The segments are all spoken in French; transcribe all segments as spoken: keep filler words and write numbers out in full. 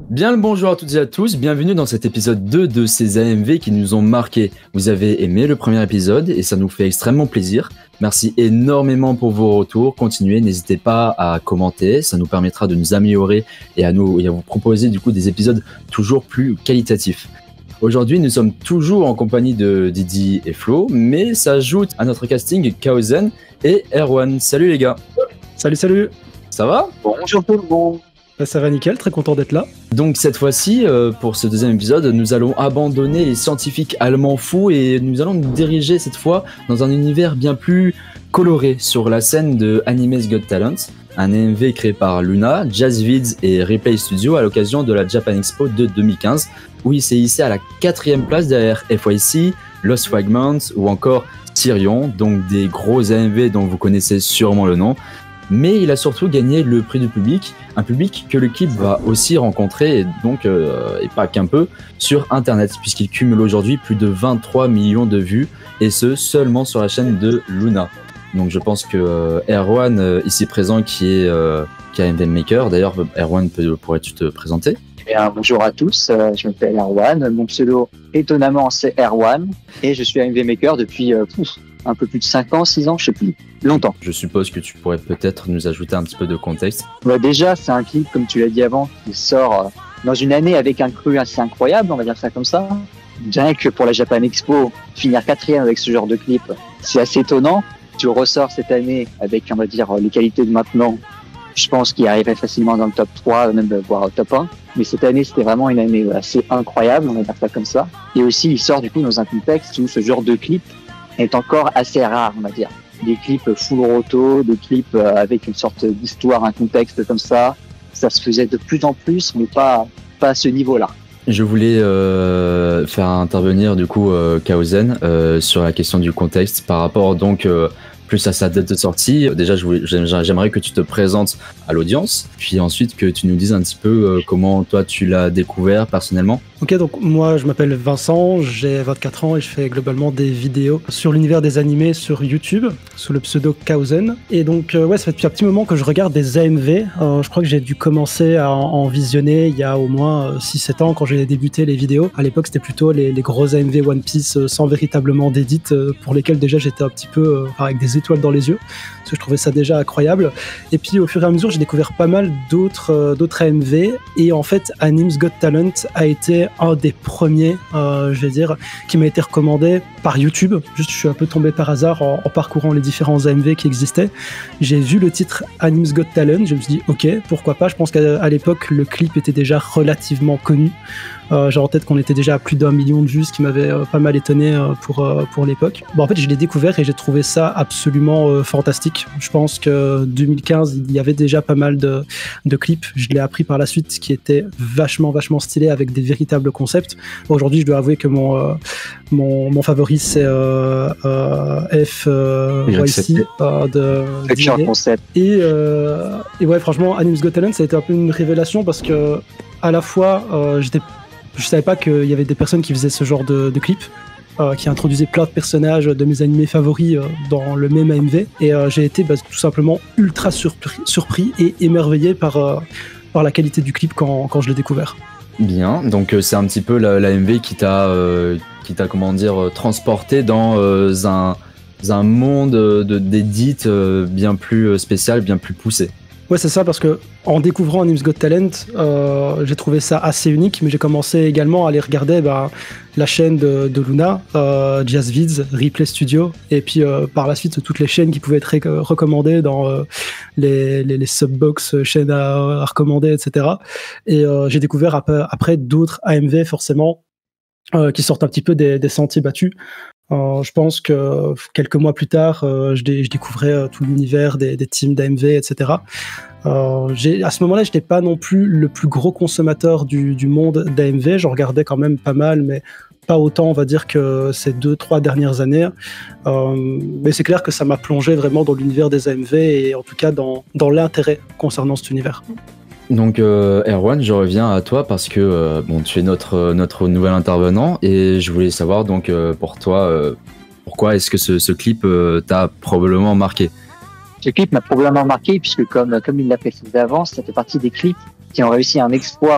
Bien le bonjour à toutes et à tous, bienvenue dans cet épisode deux de ces A M V qui nous ont marqué. Vous avez aimé le premier épisode et ça nous fait extrêmement plaisir. Merci énormément pour vos retours, continuez, n'hésitez pas à commenter, ça nous permettra de nous améliorer et à, nous, et à vous proposer du coup des épisodes toujours plus qualitatifs. Aujourd'hui, nous sommes toujours en compagnie de Didi et Flo, mais s'ajoute à notre casting Kaozen et Erwan. Salut les gars. Salut, salut. Ça va? Bonjour tout le monde. Bah, ça va nickel, très content d'être là. Donc cette fois-ci, euh, pour ce deuxième épisode, nous allons abandonner les scientifiques allemands fous et nous allons nous diriger cette fois dans un univers bien plus coloré sur la scène de Anime's Got Talent, un A M V créé par Luna, Jazzvids et Replay Studio à l'occasion de la Japan Expo de deux mille quinze, où il s'est hissé à la quatrième place derrière F Y C, Lost Fragments ou encore Tyrion, donc des gros A M V dont vous connaissez sûrement le nom. Mais il a surtout gagné le prix du public, un public que l'équipe va aussi rencontrer, et donc, euh, et pas qu'un peu, sur Internet, puisqu'il cumule aujourd'hui plus de vingt-trois millions de vues, et ce, seulement sur la chaîne de Luna. Donc je pense que euh, Erwan, euh, ici présent, qui est, euh, qui est A M V Maker, d'ailleurs, Erwan, pourrais-tu te présenter? Eh bien, bonjour à tous, euh, je m'appelle Erwan, mon pseudo, étonnamment, c'est Erwan, et je suis A M V Maker depuis euh, pouf, un peu plus de cinq ans, six ans, je sais plus, longtemps. Je suppose que tu pourrais peut-être nous ajouter un petit peu de contexte. Bah déjà, c'est un clip, comme tu l'as dit avant, qui sort euh, dans une année avec un cru assez incroyable, on va dire ça comme ça. Bien que pour la Japan Expo, finir quatrième avec ce genre de clip, c'est assez étonnant. Tu le ressors cette année avec, on va dire, les qualités de maintenant. Je pense qu'il arriverait facilement dans le top trois, même voire au top un. Mais cette année, c'était vraiment une année assez incroyable, on va dire ça comme ça. Et aussi, il sort du coup dans un contexte où ce genre de clip est encore assez rare, on va dire. Des clips full roto, des clips avec une sorte d'histoire, un contexte comme ça, ça se faisait de plus en plus, mais pas, pas à ce niveau-là. Je voulais euh, faire intervenir du coup euh, Kaozen euh, sur la question du contexte par rapport donc euh, plus à sa date de sortie. Déjà, je voulais, j'aimerais que tu te présentes à l'audience, puis ensuite que tu nous dises un petit peu euh, comment toi tu l'as découvert personnellement. Ok, donc moi je m'appelle Vincent, j'ai vingt-quatre ans et je fais globalement des vidéos sur l'univers des animés sur YouTube sous le pseudo Kaozen. Et donc euh, ouais, ça fait depuis un petit moment que je regarde des A M V. Euh, je crois que j'ai dû commencer à en, en visionner il y a au moins six sept ans quand j'ai débuté les vidéos. À l'époque, c'était plutôt les, les gros A M V One Piece euh, sans véritablement d'édit, euh, pour lesquels déjà j'étais un petit peu euh, avec des étoiles dans les yeux, parce que je trouvais ça déjà incroyable. Et puis au fur et à mesure, j'ai découvert pas mal d'autres euh, d'autres A M V, et en fait, Anime's Got Talent a été un des premiers, euh, je vais dire, qui m'a été recommandé par YouTube. Juste, je suis un peu tombé par hasard en, en parcourant les différents A M V qui existaient. J'ai vu le titre Anime's Got Talent, je me suis dit, ok, pourquoi pas. Je pense qu'à à l'époque, le clip était déjà relativement connu. Euh, j'ai en tête qu'on était déjà à plus d'un million de vues, ce qui m'avait euh, pas mal étonné euh, pour, euh, pour l'époque. Bon, en fait, je l'ai découvert et j'ai trouvé ça absolument euh, fantastique. Je pense que deux mille quinze, il y avait déjà pas mal de, de clips. Je l'ai appris par la suite, qui était vachement, vachement stylé avec des véritables concepts. Bon, aujourd'hui, je dois avouer que mon, euh, mon, mon favori, c'est euh, euh, F Y C euh, de Future concept. Et, euh, et ouais, franchement, Anime's Got Talent, ça a été un peu une révélation parce que à la fois, euh, j'étais Je savais pas qu'il y avait des personnes qui faisaient ce genre de, de clips, euh, qui introduisaient plein de personnages de mes animés favoris euh, dans le même A M V. Et euh, j'ai été bah, tout simplement ultra surpris, surpris et émerveillé par, euh, par la qualité du clip quand, quand je l'ai découvert. Bien, donc euh, c'est un petit peu l'A M V qui t'a, euh, qui t'a comment dire, euh, transporté dans euh, un, un monde de, d'édit euh, bien plus spécial, bien plus poussé. Ouais, c'est ça, parce que en découvrant Anime's Got Talent, euh, j'ai trouvé ça assez unique, mais j'ai commencé également à aller regarder bah, la chaîne de, de Luna, euh, Jazzvids, Replay Studio, et puis euh, par la suite toutes les chaînes qui pouvaient être ré- recommandées dans euh, les, les, les subbox, chaînes à, à recommander, et cetera. Et euh, j'ai découvert après, après d'autres A M V forcément euh, qui sortent un petit peu des, des sentiers battus. Euh, je pense que quelques mois plus tard, euh, je, dé- je découvrais euh, tout l'univers des, des teams d'A M V, et cetera. Euh, j'ai, à ce moment-là, je n'étais pas non plus le plus gros consommateur du, du monde d'A M V. J'en regardais quand même pas mal, mais pas autant, on va dire, que ces deux, trois dernières années. Euh, mais c'est clair que ça m'a plongé vraiment dans l'univers des A M V et en tout cas dans, dans l'intérêt concernant cet univers. Donc euh, Erwan, je reviens à toi parce que euh, bon, tu es notre, notre nouvel intervenant et je voulais savoir donc euh, pour toi, euh, pourquoi est-ce que ce, ce clip euh, t'a probablement marqué? Ce clip m'a probablement marqué puisque comme, comme il l'a précisé avant, ça fait partie des clips qui ont réussi un exploit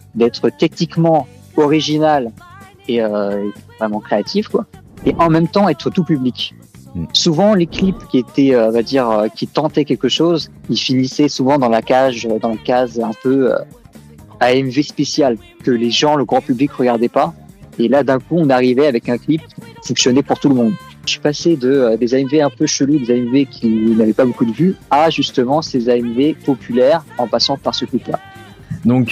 d'être techniquement original et euh, vraiment créatif, quoi. Et en même temps être tout public. Mm. Souvent, les clips qui étaient, euh, on va dire, euh, qui tentaient quelque chose, ils finissaient souvent dans la cage, dans la case un peu euh, A M V spécial que les gens, le grand public, regardaient pas. Et là, d'un coup, on arrivait avec un clip qui fonctionnait pour tout le monde. Je suis passé de euh, des A M V un peu chelous, des A M V qui n'avaient pas beaucoup de vues, à justement ces A M V populaires en passant par ce clip-là. Donc,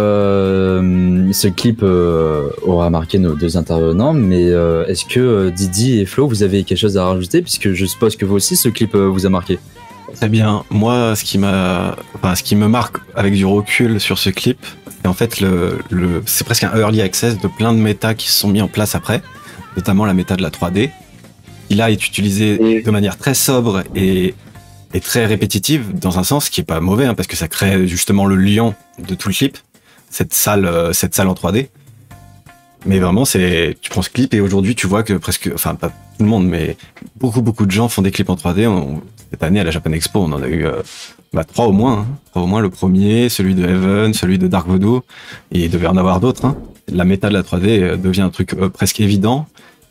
euh, ce clip euh, aura marqué nos deux intervenants, mais euh, est-ce que euh, Didi et Flo, vous avez quelque chose à rajouter, puisque je suppose que vous aussi, ce clip euh, vous a marqué. Très bien. Moi, ce qui m'a, enfin, ce qui me marque avec du recul sur ce clip, c'est en fait le, le, c'est presque un early access de plein de méta qui se sont mis en place après, notamment la méta de la trois D, qui là est utilisée de manière très sobre et est très répétitive dans un sens qui est pas mauvais, hein, parce que ça crée justement le lien de tout le clip, cette salle, euh, cette salle en trois D. Mais vraiment, c'est, tu prends ce clip et aujourd'hui tu vois que presque, enfin pas tout le monde, mais beaucoup beaucoup de gens font des clips en trois D. On, cette année à la Japan Expo, on en a eu euh, bah, trois au moins, hein. trois au moins. Le premier, celui de Heaven, celui de Dark Voodoo, et il devait en avoir d'autres. Hein. La méta de la trois D devient un truc euh, presque évident.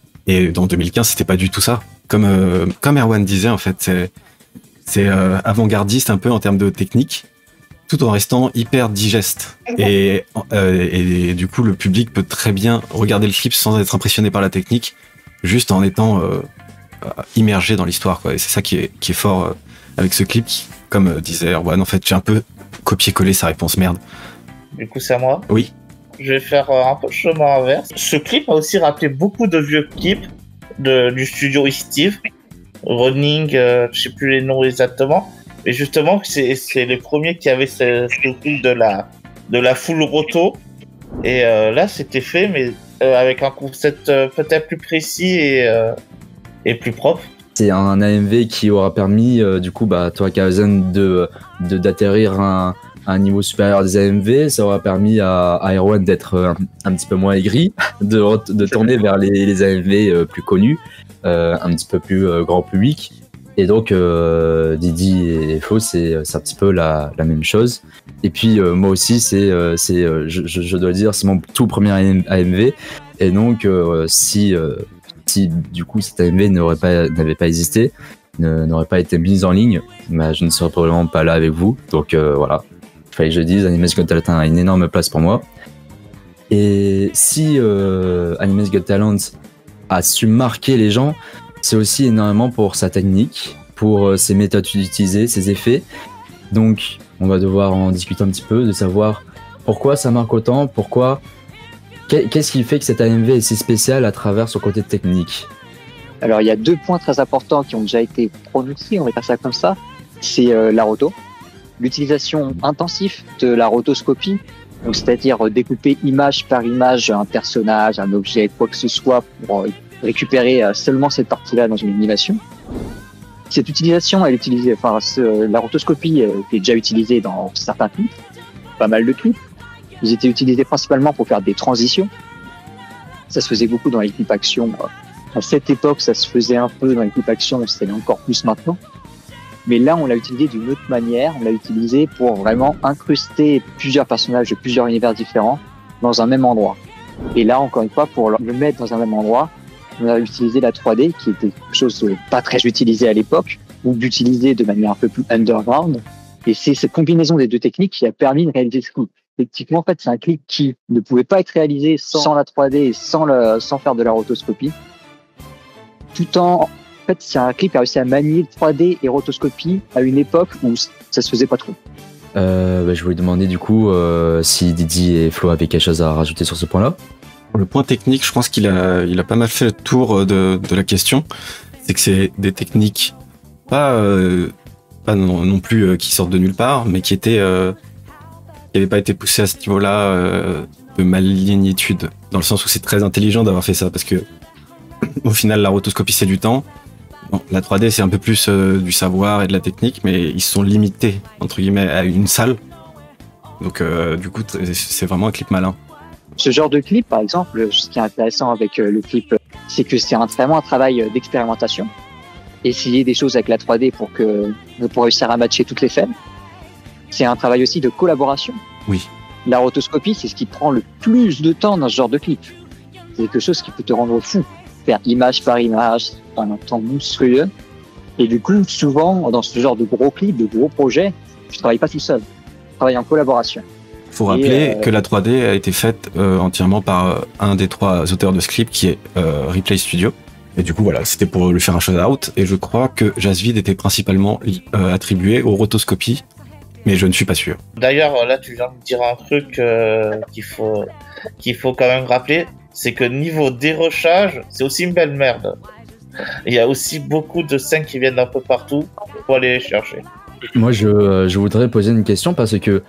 Et dans deux mille quinze, c'était pas du tout ça. Comme euh, comme Erwan disait, en fait, c'est C'est euh, avant-gardiste un peu en termes de technique, tout en restant hyper digeste. Et, euh, et, et du coup, le public peut très bien regarder le clip sans être impressionné par la technique, juste en étant euh, immergé dans l'histoire, quoi. Et c'est ça qui est, qui est fort euh, avec ce clip, qui, comme euh, disait Erwan, en fait, j'ai un peu copié-collé sa réponse, merde. Du coup, c'est à moi. Oui. Je vais faire euh, un peu le chemin inverse. Ce clip a aussi rappelé beaucoup de vieux clips de, du studio Steve. Running, euh, je sais plus les noms exactement, mais justement c'est c'est les premiers qui avaient ce, ce truc de la de la full roto, et euh, là c'était fait mais euh, avec un concept euh, peut-être plus précis et euh, et plus propre. C'est un A M V qui aura permis euh, du coup bah toi Kausen de de d'atterrir un à un niveau supérieur des A M V, ça aura permis à, à Erwan d'être un, un petit peu moins aigri, de, de tourner vers les, les A M V euh, plus connus, euh, un petit peu plus euh, grand public. Et donc euh, Didi et Flo, c'est un petit peu la, la même chose. Et puis euh, moi aussi, c'est, euh, c'est, euh, je, je dois dire, c'est mon tout premier A M V. Et donc euh, si, euh, si du coup cet A M V n'aurait pas, n'avait pas existé, n'aurait pas été mis en ligne, bah, je ne serais probablement pas là avec vous. Donc euh, voilà. Il fallait que je dise, Anime's Got Talent a une énorme place pour moi. Et si euh, Anime's Got Talent a su marquer les gens, c'est aussi énormément pour sa technique, pour euh, ses méthodes utilisées, ses effets. Donc, on va devoir en discuter un petit peu, de savoir pourquoi ça marque autant, pourquoi... Qu'est-ce qui fait que cet A M V est si spécial à travers son côté technique? Alors, il y a deux points très importants qui ont déjà été prononcés, on va dire ça comme ça. C'est euh, la roto. L'utilisation intensive de la rotoscopie, donc c'est-à-dire découper image par image un personnage, un objet, quoi que ce soit, pour récupérer seulement cette partie-là dans une animation. Cette utilisation, elle utilisait, enfin, ce, la rotoscopie était déjà utilisée dans certains clips, pas mal de clips. Ils étaient utilisés principalement pour faire des transitions. Ça se faisait beaucoup dans les clips action. À cette époque, ça se faisait un peu dans les clips action, c'est encore plus maintenant. Mais là, on l'a utilisé d'une autre manière. On l'a utilisé pour vraiment incruster plusieurs personnages de plusieurs univers différents dans un même endroit. Et là, encore une fois, pour le mettre dans un même endroit, on a utilisé la trois D, qui était quelque chose de pas très utilisé à l'époque, ou d'utiliser de manière un peu plus underground. Et c'est cette combinaison des deux techniques qui a permis de réaliser ce clip. Effectivement, en fait, c'est un clip qui ne pouvait pas être réalisé sans la trois D et sans, le, sans faire de la rotoscopie. Tout en... En fait, c'est un clip qui a réussi à manier trois D et rotoscopie à une époque où ça se faisait pas trop. Euh, bah, je voulais demander du coup euh, si Didi et Flo avaient quelque chose à rajouter sur ce point-là. Le point technique, je pense qu'il a, il a pas mal fait le tour de, de la question. C'est que c'est des techniques pas, euh, pas non, non plus euh, qui sortent de nulle part, mais qui étaient, euh, qui n'avaient pas été poussées à ce niveau-là euh, de malignitude, dans le sens où c'est très intelligent d'avoir fait ça, parce que au final, la rotoscopie c'est du temps. Bon, la trois D, c'est un peu plus euh, du savoir et de la technique, mais ils sont limités, entre guillemets, à une salle. Donc, euh, du coup, c'est vraiment un clip malin. Ce genre de clip, par exemple, ce qui est intéressant avec euh, le clip, c'est que c'est un, vraiment un travail d'expérimentation. Essayer des choses avec la trois D pour, que, pour réussir à matcher toutes les faibles. C'est un travail aussi de collaboration. Oui. La rotoscopie, c'est ce qui prend le plus de temps dans ce genre de clip. C'est quelque chose qui peut te rendre fou. Faire image par image, pendant un temps monstrueux. Et du coup, souvent, dans ce genre de gros clips, de gros projets, je travaille pas tout seul. Je travaille en collaboration. Faut rappeler euh... que la trois D a été faite euh, entièrement par euh, un des trois auteurs de ce clip qui est euh, Replay Studio. Et du coup, voilà, c'était pour lui faire un shout-out. Et je crois que Jazzvid était principalement euh, attribué aux rotoscopies, mais je ne suis pas sûr. D'ailleurs, là, tu viens de dire un truc euh, qu'il faut, qu'il faut quand même rappeler, c'est que niveau dérochage, c'est aussi une belle merde. Il y a aussi beaucoup de scènes qui viennent d'un peu partout pour aller les chercher. Moi, je, je voudrais poser une question parce que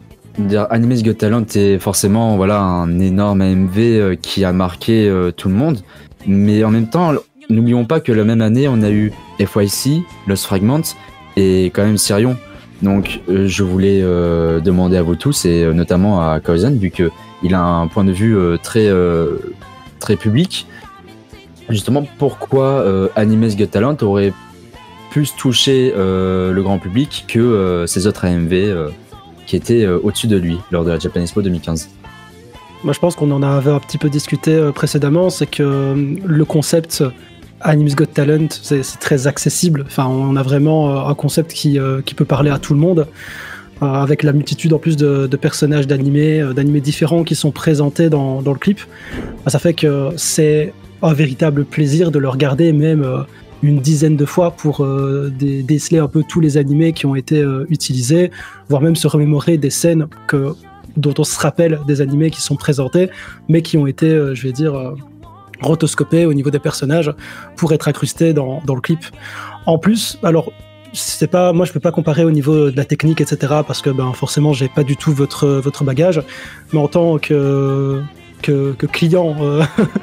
Anime's Got Talent est forcément voilà, un énorme A M V qui a marqué euh, tout le monde. Mais en même temps, n'oublions pas que la même année, on a eu F Y C, Lost Fragment et quand même Sirion. Donc, euh, je voulais euh, demander à vous tous, et euh, notamment à Kauzen, vu qu'il a un point de vue euh, très, euh, très public, justement, pourquoi euh, Anime's Got Talent aurait plus touché euh, le grand public que euh, ces autres A M V euh, qui étaient euh, au-dessus de lui lors de la Japan Expo deux mille quinze. Moi, je pense qu'on en avait un petit peu discuté euh, précédemment, c'est que euh, le concept Anime's Got Talent, c'est, c'est très accessible. Enfin, on a vraiment euh, un concept qui, euh, qui peut parler à tout le monde, euh, avec la multitude en plus de, de personnages d'animés, euh, d'animés différents qui sont présentés dans, dans le clip. Bah, ça fait que c'est un véritable plaisir de le regarder, même euh, une dizaine de fois pour euh, dé- déceler un peu tous les animés qui ont été euh, utilisés, voire même se remémorer des scènes que dont on se rappelle des animés qui sont présentés, mais qui ont été, euh, je vais dire, euh, rotoscopés au niveau des personnages pour être incrustés dans, dans le clip. En plus, alors, c'est pas, moi je peux pas comparer au niveau de la technique, et cetera, parce que ben, forcément, j'ai pas du tout votre, votre bagage, mais en tant que, que, que client euh,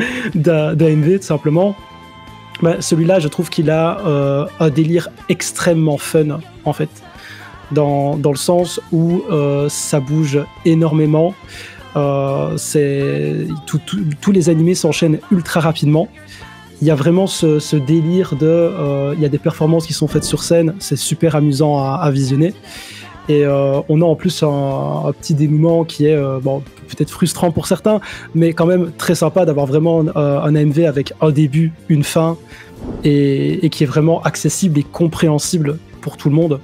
d'A M V, tout simplement, ben, celui-là, je trouve qu'il a euh, un délire extrêmement fun, en fait. Dans, dans le sens où euh, ça bouge énormément, euh, c'est, tout, tout, tous les animés s'enchaînent ultra rapidement. Il y a vraiment ce, ce délire de, euh, il y a des performances qui sont faites sur scène, c'est super amusant à, à visionner. Et euh, on a en plus un, un petit dénouement qui est euh, bon, peut-être frustrant pour certains, mais quand même très sympa d'avoir vraiment euh, un A M V avec un début, une fin, et, et qui est vraiment accessible et compréhensible pour tout le monde.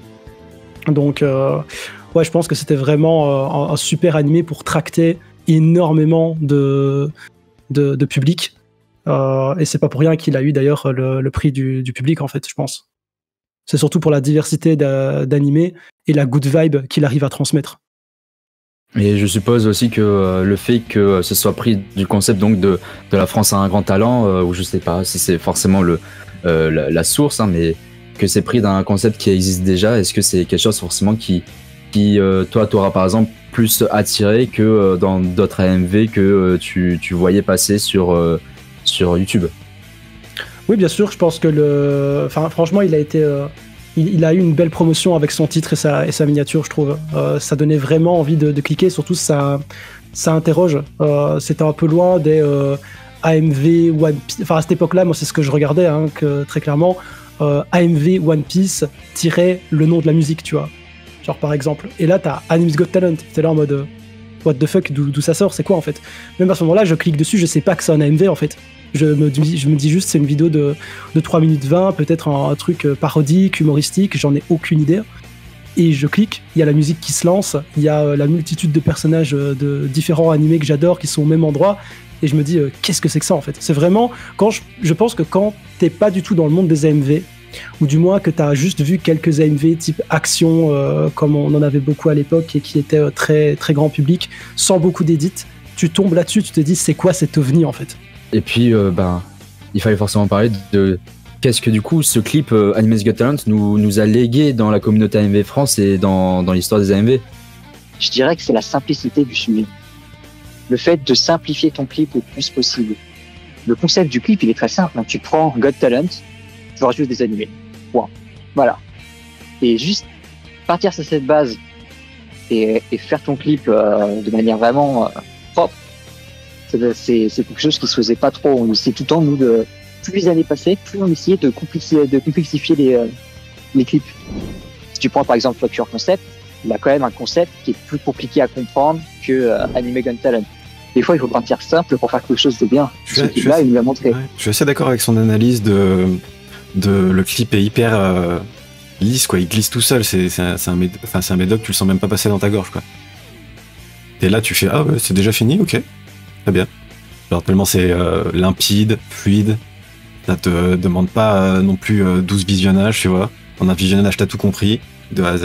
Donc, euh, ouais, je pense que c'était vraiment euh, un, un super animé pour tracter énormément de, de, de public. Euh, et c'est pas pour rien qu'il a eu d'ailleurs le, le prix du, du public, en fait, je pense. C'est surtout pour la diversité d'a, d'animés et la good vibe qu'il arrive à transmettre. Et je suppose aussi que euh, le fait que ce soit pris du concept donc de, de la France a un grand talent, euh, ou je sais pas si c'est forcément le, euh, la, la source, hein, mais que c'est pris d'un concept qui existe déjà, est-ce que c'est quelque chose forcément qui, qui euh, toi, t'auras par exemple plus attiré que euh, dans d'autres A M V que euh, tu, tu voyais passer sur, euh, sur YouTube? Oui, bien sûr, je pense que le... Enfin, franchement, il a été... Euh... Il, il a eu une belle promotion avec son titre et sa, et sa miniature, je trouve. Euh, ça donnait vraiment envie de, de cliquer, surtout ça, ça interroge. Euh, c'était un peu loin des euh, A M V One Piece. Enfin, à cette époque-là, moi, c'est ce que je regardais, hein, que, très clairement. Euh, A M V One Piece tirait le nom de la musique, tu vois. Genre, par exemple. Et là, t'as Anime's Got Talent. T'es là en mode... Euh, what the fuck, d'où, d'où ça sort, c'est quoi, en fait? Même à ce moment-là, je clique dessus, je sais pas que c'est un A M V, en fait. Je me, dis, je me dis juste c'est une vidéo de, de trois minutes vingt, peut-être un, un truc parodique, humoristique, j'en ai aucune idée. Et je clique, il y a la musique qui se lance, il y a la multitude de personnages de différents animés que j'adore qui sont au même endroit, et je me dis euh, qu'est-ce que c'est que ça, en fait? C'est vraiment, quand je, je pense que quand t'es pas du tout dans le monde des A M V, ou du moins que t'as juste vu quelques A M V type action, euh, comme on en avait beaucoup à l'époque, et qui étaient euh, très, très grand public, sans beaucoup d'édits, tu tombes là-dessus, tu te dis c'est quoi cet ovni, en fait? Et puis, euh, ben, il fallait forcément parler de qu'est-ce que du coup ce clip euh, Anime's Got Talent nous, nous a légué dans la communauté A M V France et dans, dans l'histoire des A M V. Je dirais que c'est la simplicité du sujet. Le fait de simplifier ton clip le plus possible. Le concept du clip, il est très simple. Tu prends Got Talent, tu rajoutes des animés. Point. Voilà. Et juste partir sur cette base et, et faire ton clip euh, de manière vraiment euh, propre. C'est, c'est quelque chose qui se faisait pas trop. On essayait tout le temps, nous, de, plus les années passaient, plus on essayait de complexifier, de complexifier les, euh, les clips. Si tu prends par exemple Fuck Your Concept, il a quand même un concept qui est plus compliqué à comprendre que euh, Anime Gun Talent. Des fois, il faut partir simple pour faire quelque chose de bien. Je Ce suis- clip-là, je il nous l'a montré. Ouais, je suis assez d'accord avec son analyse de, de le clip est hyper euh, lisse, quoi. Il glisse tout seul. C'est, c'est un, c'est un, méd- enfin, c'est un médoc, tu le sens même pas passer dans ta gorge, quoi. Et là, tu fais ah ouais, c'est déjà fini, ok, très bien. Genre tellement c'est euh, limpide, fluide. Ça te demande pas euh, non plus euh, douze visionnages, tu vois. En un visionnage, t'as tout compris de A à Z.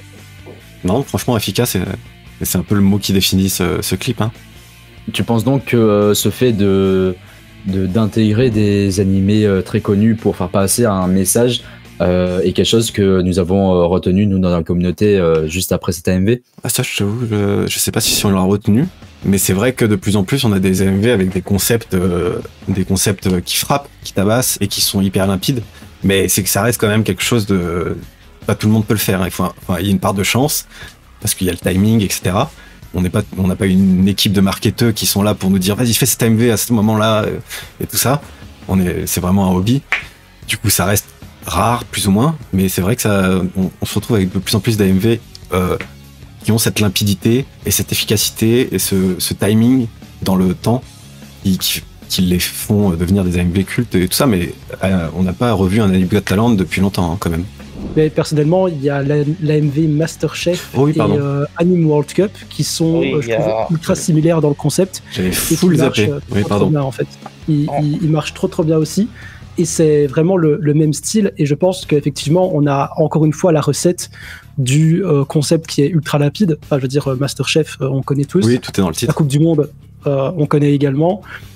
Non, franchement efficace. Et, et c'est un peu le mot qui définit ce, ce clip, hein. Tu penses donc que euh, ce fait de, de d'intégrer des animés euh, très connus pour faire passer un message euh, est quelque chose que nous avons euh, retenu nous dans la communauté euh, juste après cette A M V? Ah ça, je t'avoue, je, je sais pas si on l'a retenu, mais c'est vrai que de plus en plus on a des A M V avec des concepts, euh, des concepts qui frappent, qui tabassent et qui sont hyper limpides. Mais c'est que ça reste quand même quelque chose de, pas tout le monde peut le faire, hein. Il faut, un- enfin, il y a une part de chance parce qu'il y a le timing, et cetera. On n'est pas, on n'a pas une équipe de marketeurs qui sont là pour nous dire vas-y fais cette A M V à ce moment-là euh, et tout ça. On est, c'est vraiment un hobby. Du coup, ça reste rare, plus ou moins, mais c'est vrai que ça, on, on se retrouve avec de plus en plus d'A M V euh, qui ont cette limpidité et cette efficacité et ce, ce timing dans le temps qui, qui, qui les font devenir des A M V cultes et tout ça, mais euh, on n'a pas revu un Anime Got Talent depuis longtemps, hein, quand même. Mais personnellement, il y a l'A M V Masterchef Oh oui, et pardon. euh, Anime World Cup qui sont, Oui, euh, je il y a- trouve, ultra similaires dans le concept. J'avais Et qui full marchent, zappé. euh, Oui, trop, trop pardon. bien, en fait. Il, Oh. il- il marche trop trop bien aussi. Et c'est vraiment le, le même style. Et je pense qu'effectivement, on a encore une fois la recette du euh, concept qui est ultra limpide. Enfin, je veux dire, euh, Masterchef, euh, on connaît tous. Oui, tout est dans le La titre. Coupe du Monde, euh, on connaît également.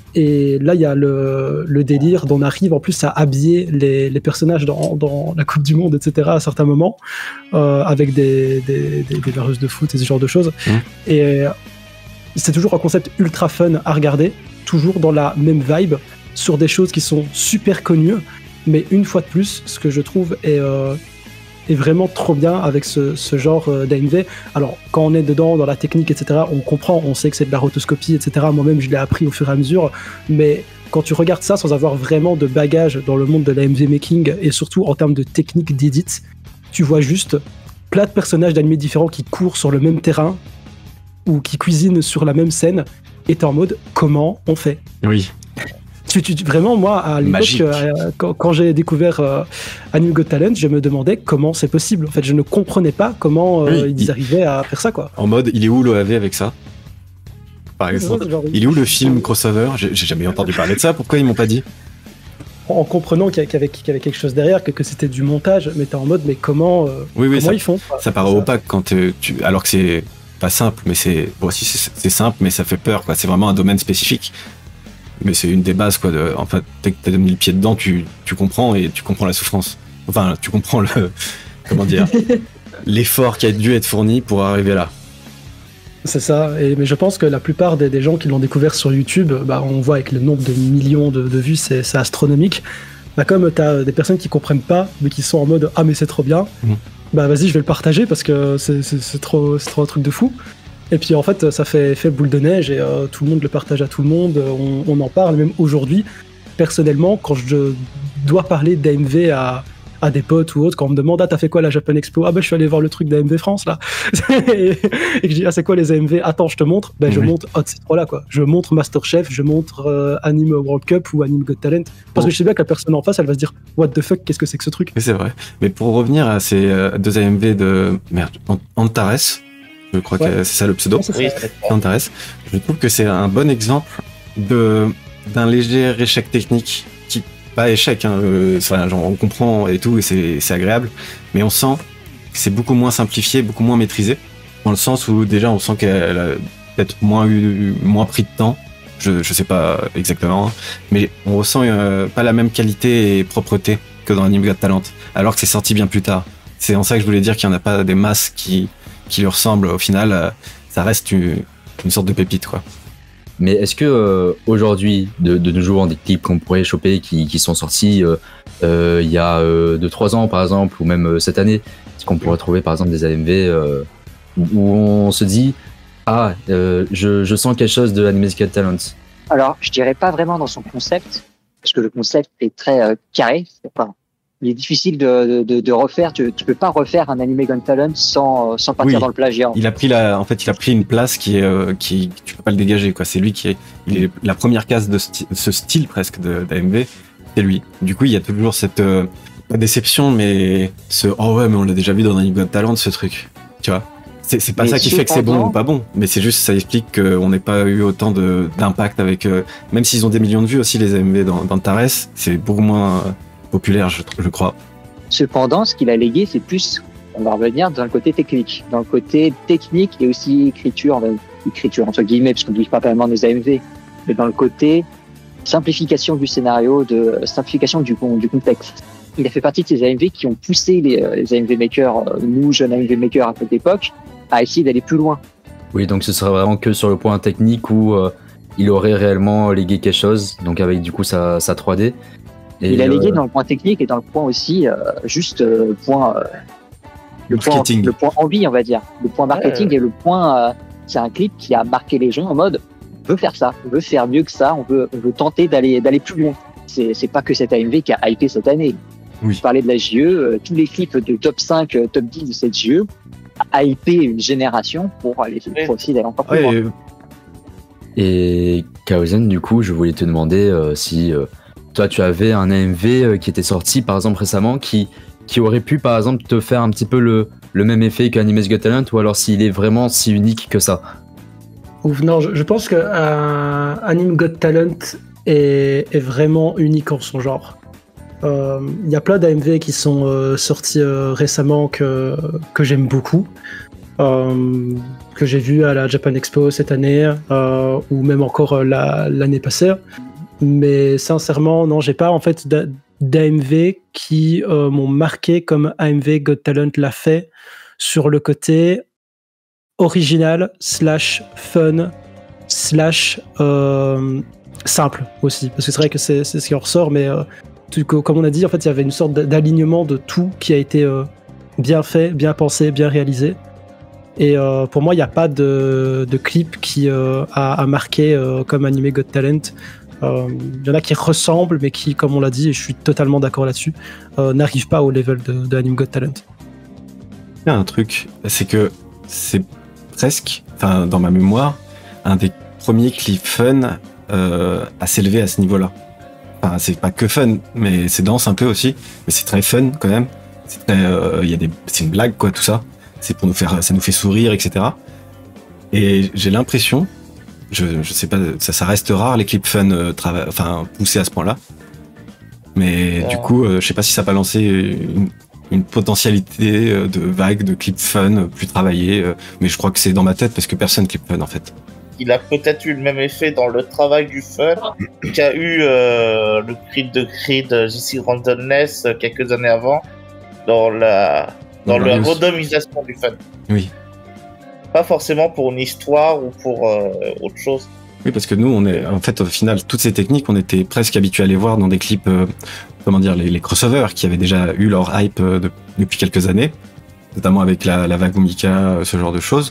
Et là, il y a le, le délire d'on arrive en plus à habiller les, les personnages dans, dans la Coupe du Monde, et cetera à certains moments, euh, avec des, des, des, des vareuses de foot et ce genre de choses. Mmh. Et euh, c'est toujours un concept ultra fun à regarder, toujours dans la même vibe, sur des choses qui sont super connues. Mais une fois de plus, ce que je trouve est, euh, est vraiment trop bien avec ce, ce genre euh, d'A M V. Alors, quand on est dedans, dans la technique, et cetera, on comprend, on sait que c'est de la rotoscopie, et cetera. Moi-même, je l'ai appris au fur et à mesure. Mais quand tu regardes ça sans avoir vraiment de bagage dans le monde de l'A M V making, et surtout en termes de technique d'édit, tu vois juste plein de personnages d'animés différents qui courent sur le même terrain ou qui cuisinent sur la même scène, et t'es en mode, comment on fait? Oui. Tu, tu, vraiment, moi, à l'époque, Magique. euh, quand, quand j'ai découvert euh, Anime Got Talent, je me demandais comment c'est possible. En fait, je ne comprenais pas comment euh, Oui, ils il- arrivaient à faire ça, quoi. En mode, il est où l'O A V avec ça? Par exemple. C'est genre- Il est où le film crossover? J'ai j'ai jamais entendu parler de ça. Pourquoi ils m'ont pas dit? En comprenant qu'il y, a- qu'il y avait, qu'il y avait quelque chose derrière, que, que c'était du montage, mais t'es en mode, mais comment, euh, Oui, oui, comment ça, ils font quoi ça paraît opaque quand euh, tu, alors que c'est pas simple, mais c'est, bon, si c'est c'est simple, mais ça fait peur, quoi. C'est vraiment un domaine spécifique. Mais c'est une des bases, quoi. De, en fait, dès que t'as mis le pied dedans, tu, tu comprends et tu comprends la souffrance. Enfin, tu comprends le, comment dire, l'effort qui a dû être fourni pour arriver là. C'est ça, et, mais je pense que la plupart des, des gens qui l'ont découvert sur YouTube, bah, on voit avec le nombre de millions de, de vues, c'est c'est astronomique. Bah, comme tu as des personnes qui comprennent pas, mais qui sont en mode « Ah, mais c'est trop bien Mhm. bah vas-y, je vais le partager parce que c'est- c'est c'est trop, c'est trop un truc de fou. » Et puis en fait, ça fait effet boule de neige et euh, tout le monde le partage à tout le monde, on, on en parle, même aujourd'hui. Personnellement, quand je dois parler d'A M V à, à des potes ou autres, quand on me demande « Ah, t'as fait quoi à la Japan Expo ?»« Ah, bah je suis allé voir le truc d'A M V France, là. » et, et que je dis « Ah, c'est quoi les A M V ?»« Attends, je te montre. » Ben, je Oui. montre Hot C trois là, quoi. Je montre Masterchef, je montre euh, Anime World Cup ou Anime Got Talent. Parce Oh. que je sais bien que la personne en face, elle va se dire « What the fuck, qu'est-ce que c'est que ce truc ?» Mais c'est vrai. Mais pour revenir à ces euh, deux A M V de, merde, Ant- Antares, je crois Ouais. que c'est ça le pseudo. C'est Oui, ça. c'est Ça m'intéresse. Je trouve que c'est un bon exemple de d'un léger échec technique qui pas échec, hein, euh, enfin, genre, on comprend et tout et c'est c'est agréable, mais on sent que c'est beaucoup moins simplifié, beaucoup moins maîtrisé, dans le sens où déjà on sent qu'elle a peut-être moins eu moins pris de temps. Je je sais pas exactement, mais on ressent euh, pas la même qualité et propreté que dans Anime Got Talent, alors que c'est sorti bien plus tard. C'est en ça que je voulais dire qu'il n'y en a pas des masses qui qui lui ressemblent. Au final, euh, ça reste une, une sorte de pépite, quoi. Mais est-ce que euh, aujourd'hui, de, de nos jours, des clips qu'on pourrait choper qui, qui sont sortis euh, euh, il y a deux trois ans par exemple, ou même euh, cette année, est-ce qu'on pourrait trouver par exemple des A M V euh, où, où on se dit ah euh, je, je sens quelque chose de Anime's Got Talent? Alors, je dirais pas vraiment dans son concept, parce que le concept est très euh, carré. C'est pas, il est difficile de, de, de refaire. Tu, tu peux pas refaire un anime Gun Talent sans, sans partir Oui, dans le plagiat. Il a pris la, en fait, il a pris une place qui est, euh, qui, tu peux pas le dégager, quoi. C'est lui qui est, il est la première case de sti- ce style presque de d'A M V. C'est lui. Du coup, il y a toujours cette euh, pas déception, mais ce oh ouais, mais on l'a déjà vu dans un Gun Talent, ce truc. Tu vois. C'est, c'est pas Mais ça qui fait que c'est bon cependant- ou pas bon, mais c'est juste ça explique qu'on n'ait pas eu autant de d'impact avec, euh, même s'ils ont des millions de vues aussi les A M V dans, dans Tares, c'est beaucoup moins euh, populaire, je, je crois. Cependant, ce qu'il a légué, c'est plus, on va revenir dans le côté technique. Dans le côté technique et aussi écriture, enfin, écriture entre guillemets, parce qu'on ne dit pas vraiment des A M V, mais dans le côté simplification du scénario, de simplification du, du contexte. Il a fait partie de ces A M V qui ont poussé les, les A M V makers, euh, nous, jeunes A M V makers à cette époque, à essayer d'aller plus loin. Oui, donc ce serait vraiment que sur le point technique où euh, il aurait réellement légué quelque chose, donc avec du coup sa, sa trois D. Et, il a légué euh, dans le point technique et dans le point aussi, euh, juste euh, le point, euh, le point, Marketing. le point envie, on va dire, le point marketing Ouais. et le point, euh, c'est un clip qui a marqué les gens en mode, on veut faire ça, on veut faire mieux que ça, on veut, on veut tenter d'aller, d'aller plus loin. C'est, c'est pas que cette A M V qui a hypé cette année. Oui. Je parlais de la J E, euh, tous les clips de top cinq, euh, top dix de cette J E a hypé une génération pour aller, pour aussi d'aller encore plus Ouais, loin. euh, Et Kaozen, du coup, je voulais te demander euh, si euh, toi tu avais un A M V euh, qui était sorti par exemple récemment qui, qui aurait pu par exemple te faire un petit peu le, le même effet qu'Anime's Got Talent, ou alors s'il est vraiment si unique que ça. Ouf, non, je, je pense que euh, Anime Got Talent est, est vraiment unique en son genre. Euh, Il y a plein d'A M V qui sont euh, sortis euh, récemment que, que j'aime beaucoup, euh, que j'ai vu à la Japan Expo cette année, euh, ou même encore euh, la- l'année passée. Mais sincèrement, non, j'ai pas en fait d'a- d'A M V qui euh, m'ont marqué comme A M V Got Talent l'a fait sur le côté original slash fun slash euh, simple aussi, parce que c'est vrai que c'est c'est ce qui en ressort, mais euh, tout- co- comme on a dit, en fait il y avait une sorte d'a- d'alignement de tout qui a été euh, bien fait, bien pensé, bien réalisé, et euh, pour moi il n'y a pas de, de clip qui euh, a, a marqué euh, comme Anime Got Talent. Euh, Il y en a qui ressemblent, mais qui, comme on l'a dit, et je suis totalement d'accord là-dessus, euh, n'arrivent pas au level de, de Anime Got Talent. il y a un truc, c'est que c'est presque, enfin dans ma mémoire, un des premiers clips fun euh, à s'élever à ce niveau-là. Enfin, c'est pas que fun, mais c'est dense un peu aussi, mais c'est très fun quand même. C'est très, euh, il y a des, c'est une blague quoi, tout ça. C'est pour nous faire, ça nous fait sourire, et cetera. Et j'ai l'impression, je, je sais pas, ça, ça reste rare les clips fun, euh, trava- enfin poussés à ce point-là. Mais Ouais. du coup, euh, je sais pas si ça peut lancer une, une potentialité euh, de vague de clips fun euh, plus travaillés, euh, mais je crois que c'est dans ma tête parce que personne clip fun en fait. Il a peut-être eu le même effet dans le travail du fun qu'a eu euh, le Creed de Creed J C Randomness euh, quelques années avant dans la dans Dans la la news. randomisation du fun. Oui. Pas forcément pour une histoire ou pour euh, autre chose. Oui, parce que nous, on est, en fait, au final, toutes ces techniques, on était presque habitués à les voir dans des clips, euh, comment dire, les, les crossovers qui avaient déjà eu leur hype euh, de- depuis quelques années, notamment avec la, la vague Mika, euh, ce genre de choses.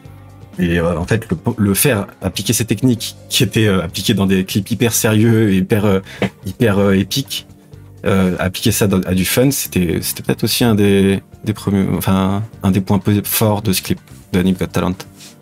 Et euh, en fait, le, le faire appliquer ces techniques qui étaient euh, appliquées dans des clips hyper sérieux et hyper, euh, hyper euh, épiques, euh, appliquer ça dans- à du fun, c'était, c'était peut-être aussi un des, des premiers, enfin, un des points po- forts de ce clip de Anime Got Talent.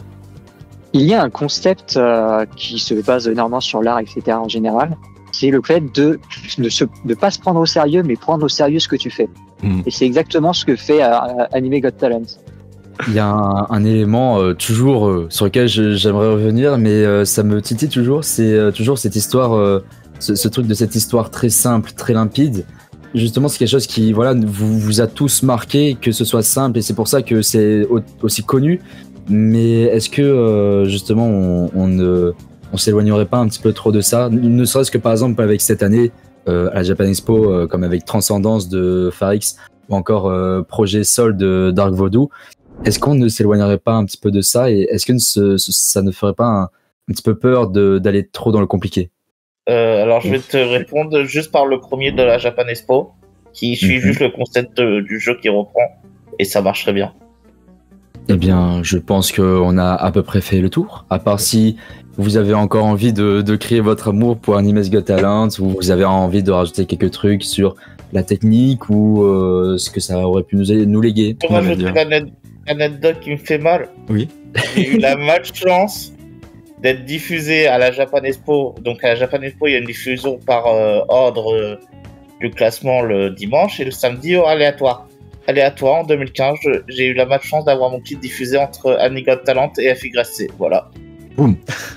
Il y a un concept euh, qui se base énormément sur l'art, et cetera en général. C'est le fait de ne se, de pas se prendre au sérieux, mais prendre au sérieux ce que tu fais. Mm. Et c'est exactement ce que fait euh, Anime Got Talent. Il y a un, un élément euh, toujours euh, sur lequel je- j'aimerais revenir, mais euh, ça me titille toujours, c'est euh, toujours cette histoire, euh, ce, ce truc de cette histoire très simple, très limpide. Justement, c'est quelque chose qui voilà, vous, vous a tous marqué, que ce soit simple, et c'est pour ça que c'est au- aussi connu. Mais est-ce que euh, justement on, on ne on s'éloignerait pas un petit peu trop de ça, ne serait-ce que par exemple avec cette année euh, à la Japan Expo, euh, comme avec Transcendance de Farix ou encore euh, Projet Sol de Dark Voodoo. Est-ce qu'on ne s'éloignerait pas un petit peu de ça, et est-ce que ce- ce- ça ne ferait pas un, un petit peu peur de- d'aller trop dans le compliqué? Euh, alors je vais te répondre juste par le premier de la Japan Expo, qui suit Mhm. juste le concept de- du jeu qui reprend, et ça marcherait bien. Eh bien, je pense qu'on a à peu près fait le tour, à part si vous avez encore envie de, de créer votre amour pour Anime's Got Talent, ou vous avez envie de rajouter quelques trucs sur la technique ou euh, ce que ça aurait pu nous, nous léguer. Pour rajouter une anecdote qui me fait mal. Oui. J'ai eu la malchance d'être diffusé à la Japan Expo. Donc à la Japan Expo, il y a une diffusion par euh, ordre euh, du classement le dimanche et le samedi au aléatoire. Aléatoire en deux mille quinze, je, j'ai eu la malchance d'avoir mon clip diffusé entre Anime's Got Talent et F Y C. Voilà. Boum.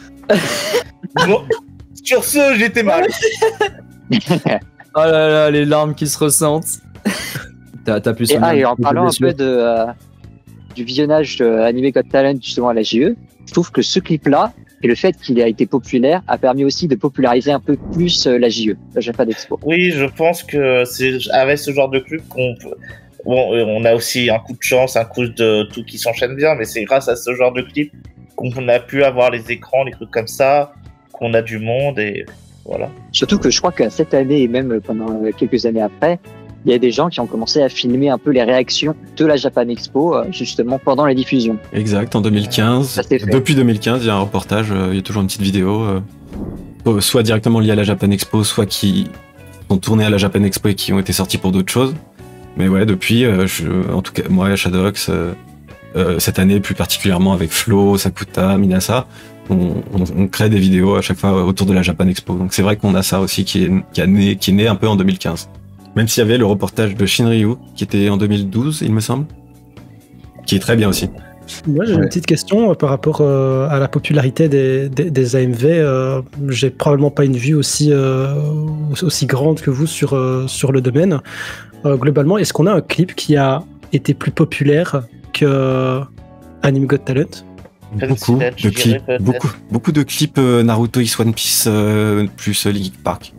Bon, sur ce, j'étais mal. Oh là là, les larmes qui se ressentent. T'as, t'as pu et, ah, et en parlant un peu de, euh, du visionnage de Anime's Got Talent justement à la J E, je trouve que ce clip-là et le fait qu'il a été populaire a permis aussi de populariser un peu plus la J E, la Japan Expo. Oui, je pense que c'est avec ce genre de clip qu'on peut... Bon, on a aussi un coup de chance, un coup de tout qui s'enchaîne bien, mais c'est grâce à ce genre de clip qu'on a pu avoir les écrans, les trucs comme ça, qu'on a du monde et voilà. Surtout que je crois que cette année et même pendant quelques années après, il y a des gens qui ont commencé à filmer un peu les réactions de la Japan Expo justement pendant la diffusion. Exact, en deux mille quinze. Depuis deux mille quinze, il y a un reportage, il y a toujours une petite vidéo, euh, soit directement liée à la Japan Expo, soit qui sont tournés à la Japan Expo et qui ont été sortis pour d'autres choses. Mais ouais, depuis, euh, je, en tout cas, moi, Shadowx, euh, euh, cette année, plus particulièrement avec Flo, Sakuta, Minasa, on, on, on crée des vidéos à chaque fois autour de la Japan Expo. Donc c'est vrai qu'on a ça aussi qui est, qui, a né, qui est né un peu en deux mille quinze. Même s'il y avait le reportage de Shinryu, qui était en deux mille douze, il me semble, qui est très bien aussi. Moi, j'ai ouais. une petite question par rapport euh, à la popularité des, des, des A M V. Euh, j'ai probablement pas une vue aussi, euh, aussi grande que vous sur, euh, sur le domaine. Euh, globalement, est-ce qu'on a un clip qui a été plus populaire que Anime's Got Talent? Beaucoup de clips, beaucoup, beaucoup de clips euh, Naruto X One Piece euh, plus euh, Linkin Park.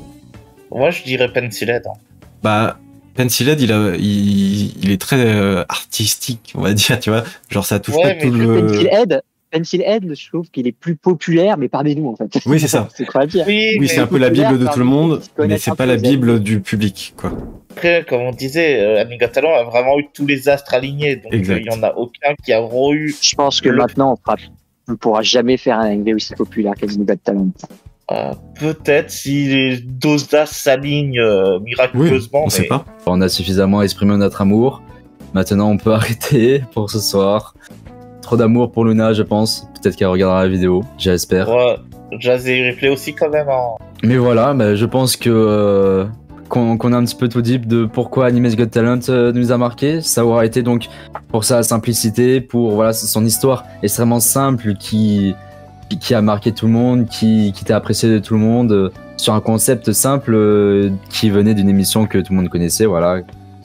Moi, je dirais Pencilhead. Hein. Bah, Pencilhead, il, a, il, il est très euh, artistique, on va dire, tu vois. Genre, ça touche ouais, pas tout le... Pencilhead, Pencilhead, je trouve qu'il est plus populaire, mais parmi nous, en fait. Oui, c'est ça. C'est quoi à dire. Oui, oui c'est un peu la Bible de tout le monde, mais c'est pas la Bible du public, quoi. Après, comme on disait, euh, Anime's Got Talent a vraiment eu tous les astres alignés, donc il euh, y en a aucun qui a eu. Je pense que le... maintenant, on ne pourra jamais faire un M V aussi populaire qu'Anime's Got Talent. Euh, peut-être si les doses d'as s'alignent euh, miraculeusement. Oui, on mais... sait pas. On a suffisamment exprimé notre amour. Maintenant, on peut arrêter pour ce soir. Trop d'amour pour Luna, je pense. Peut-être qu'elle regardera la vidéo, j'espère. Ouais, Jazz et Replay aussi quand même. Hein. Mais voilà, bah, je pense que euh, qu'on, qu'on a un petit peu tout dit de pourquoi Anime's Got Talent euh, nous a marqué. Ça aura été donc pour sa simplicité, pour voilà son histoire extrêmement simple qui qui a marqué tout le monde, qui, qui était apprécié de tout le monde, euh, sur un concept simple euh, qui venait d'une émission que tout le monde connaissait, voilà.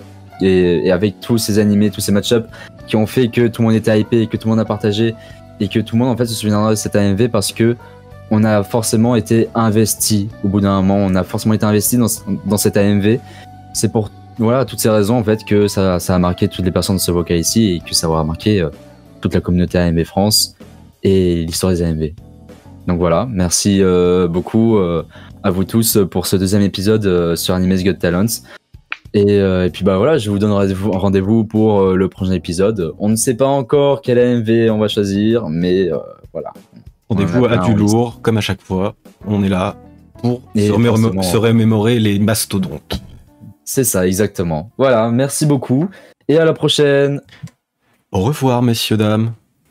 Et, et avec tous ces animés, tous ces match-ups qui ont fait que tout le monde était hypé et que tout le monde a partagé et que tout le monde en fait se souviendra de cet A M V parce que on a forcément été investi au bout d'un moment, on a forcément été investi dans, dans cet A M V. C'est pour voilà, toutes ces raisons en fait que ça, ça a marqué toutes les personnes de ce vocal ici et que ça aura marqué euh, toute la communauté A M V France et l'histoire des A M V. Donc voilà, merci euh, beaucoup euh, à vous tous pour ce deuxième épisode euh, sur Anime's Got Talent. Et, euh, et puis bah voilà, je vous donne rendez-vous, rendez-vous pour euh, le prochain épisode. On ne sait pas encore quel A M V on va choisir, mais euh, voilà. Rendez-vous à du lourd, comme à chaque fois. On est là pour se, remémorer, se remémorer les mastodontes. C'est ça, exactement. Voilà, merci beaucoup et à la prochaine. Au revoir, messieurs, dames.